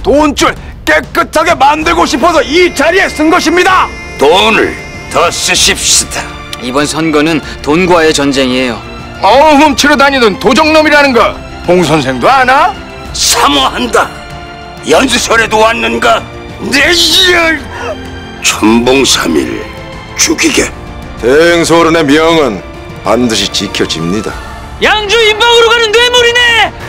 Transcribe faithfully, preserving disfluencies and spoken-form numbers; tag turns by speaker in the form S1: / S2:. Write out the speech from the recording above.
S1: 돈줄 깨끗하게 만들고 싶어서 이 자리에 쓴 것입니다.
S2: 돈을 더 쓰십시다.
S3: 이번 선거는 돈과의 전쟁이에요.
S1: 어음 훔치러 다니던 도적놈이라는 거 홍 선생도 아나?
S2: 사모한다. 연설에도 왔는가? 내열 천봉삼일 죽이게.
S4: 대행소론의 명은 반드시 지켜집니다.
S3: 양주 임방으로 가는 뇌물이네.